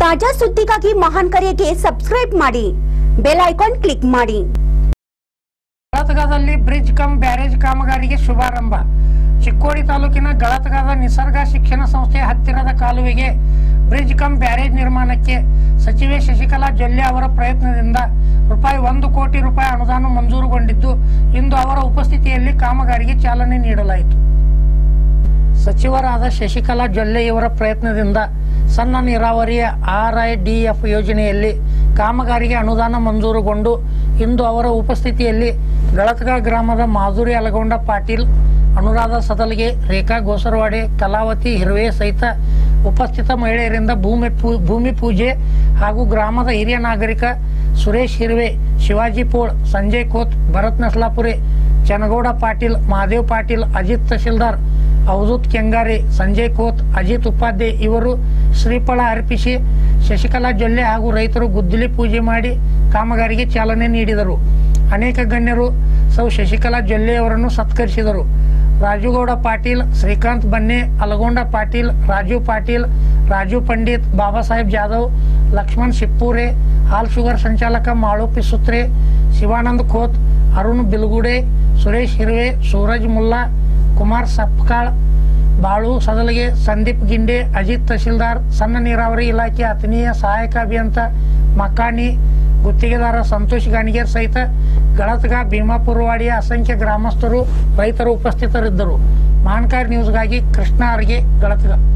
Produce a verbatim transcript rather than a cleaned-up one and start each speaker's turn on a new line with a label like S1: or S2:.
S1: ತಾಜಾ ಸುದ್ದಿಗಾಗಿ ಮಹಾನ್ ಕರೆಗೆ ಸಬ್ಸ್ಕ್ರೈಬ್ ಮಾಡಿ, ಬೆಲ್ ಐಕಾನ್ ಕ್ಲಿಕ್ ಮಾಡಿ।
S2: ಗಳತಗಾದಲ್ಲಿ ಬ್ರಿಡ್ಜ್ ಕಮ್ ಬ್ಯಾರೇಜ್ ಕಾಮಗಾರಿಗೆ ಶುಭಾರಂಭ। ಚಿಕ್ಕೋಡಿ ತಾಲೂಕಿನ ಗಳತಗಾದ ನಿಸರ್ಗ ಶಿಕ್ಷಣ ಸಂಸ್ಥೆ ಹತ್ತಿರದ ಕಾಲುವೆಗೆ ಬ್ರಿಡ್ಜ್ ಕಮ್ ಬ್ಯಾರೇಜ್ ನಿರ್ಮಾಣಕ್ಕೆ ಸಚಿವೆ ಶಶಿಕಲಾ ಜೊಲ್ಲೆ ಅವರ ಪ್ರಯತ್ನದಿಂದ ರೂಪಾಯಿ ಒಂದು ಕೋಟಿ ರೂಪಾಯಿ ಅನುದಾನ ಮಂಜೂರುಗೊಂಡಿದ್ದು, ಇಂದು ಅವರ ಉಪಸ್ಥಿತಿಯಲ್ಲಿ ಕಾಮಗಾರಿಗೆ ಚಾಲನೆ ನೀಡಲಾಯಿತು। ಸಚಿವರಾದ ಶಶಿಕಲಾ ಜೊಲ್ಲೆ ಇವರ ಪ್ರಯತ್ನದಿಂದ ಸಣ್ಣ ನೀರಾವರಿಯ ಆರ್ ಐ ಡಿ ಎಫ್ ಯೋಜನೆಯಲ್ಲಿ ಕಾಮಗಾರಿಗೆ ಅನುದಾನ ಮಂಜೂರುಗೊಂಡು, ಇಂದು ಅವರ ಉಪಸ್ಥಿತಿಯಲ್ಲಿ ಗಳತಗಾ ಗ್ರಾಮದ ಮಾಧುರಿ ಅಲಗೊಂಡ ಪಾಟೀಲ್, ಅನುರಾಧ ಸದಲ್ಗೆ, ರೇಖಾ ಗೋಸರವಾಡೆ, ಕಲಾವತಿ ಹಿರ್ವೆ ಸಹಿತ ಉಪಸ್ಥಿತ ಮಹಿಳೆಯರಿಂದ ಭೂಮಿ ಭೂಮಿ ಪೂಜೆ ಹಾಗೂ ಗ್ರಾಮದ ಹಿರಿಯ ನಾಗರಿಕ ಸುರೇಶ್ ಹಿರ್ವೆ, ಶಿವಾಜಿ ಪೋಳ್, ಸಂಜಯ್ ಕೋತ್, ಭರತ್ ನಸ್ಲಾಪುರೆ, ಚನಗೌಡ ಪಾಟೀಲ್, ಮಹಾದೇವ್ ಪಾಟೀಲ್, ಅಜಿತ್ ತಹಶೀಲ್ದಾರ್, ಅವಧೂತ್ ಕೆಂಗಾರೆ, ಸಂಜಯ್ ಕೋತ್, ಅಜಿತ್ ಉಪಾಧ್ಯಾಯ ಇವರು ಶ್ರೀಫಲ ಅರ್ಪಿಸಿ ಶಶಿಕಲಾ ಜೊಲ್ಲೆ ಹಾಗೂ ರೈತರು ಗುದ್ದಲಿ ಪೂಜೆ ಮಾಡಿ ಕಾಮಗಾರಿಗೆ ಚಾಲನೆ ನೀಡಿದರು। ಅನೇಕ ಗಣ್ಯರು ಸೌ ಶಶಿಕಲಾ ಜೊಲ್ಲೆ ಅವರನ್ನು ಸತ್ಕರಿಸಿದರು। ರಾಜುಗೌಡ ಪಾಟೀಲ್, ಶ್ರೀಕಾಂತ್ ಬನ್ನೆ, ಅಲಗೊಂಡ ಪಾಟೀಲ್, ರಾಜು ಪಾಟೀಲ್, ರಾಜು ಪಂಡಿತ್, ಬಾಬಾ ಸಾಹೇಬ್ ಜಾಧವ್, ಲಕ್ಷ್ಮಣ್ ಶಿಪ್ಪೂರೆ, ಹಾಲ್ ಶುಗರ್ ಸಂಚಾಲಕ ಮಾಳುಪಿ ಸುತ್ರೆ, ಶಿವಾನಂದ್ ಖೋತ್, ಅರುಣ್ ಬಿಲ್ಗುಡೆ, ಸುರೇಶ್ ಹಿರ್ವೆ, ಸೂರಜ್ ಮುಲ್ಲಾ, ಕುಮಾರ್ ಸಪ್ಕಾಳ್, ಬಾಳು ಸದಲ್ಗೆ, ಸಂದೀಪ್ ಗಿಂಡೆ, ಅಜಿತ್ ತಹಶೀಲ್ದಾರ್, ಸಣ್ಣ ನೀರಾವರಿ ಇಲಾಖೆ ಆತ್ಮೀಯ ಸಹಾಯಕ ಅಭಿಯಂತ ಮಕ್ಕಾನಿ, ಗುತ್ತಿಗೆದಾರ ಸಂತೋಷ್ ಗಾಣಿಗೇರ್ ಸಹಿತ ಗಳತಗಾ ಭೀಮಾಪುರವಾಡಿಯ ಅಸಂಖ್ಯ ಗ್ರಾಮಸ್ಥರು, ರೈತರು ಉಪಸ್ಥಿತರಿದ್ದರು। ಮಾನ್ಕಾರ್ ನ್ಯೂಸ್ಗಾಗಿ ಕೃಷ್ಣ ಅರ್ಗೆ, ಗಳತಗಾ।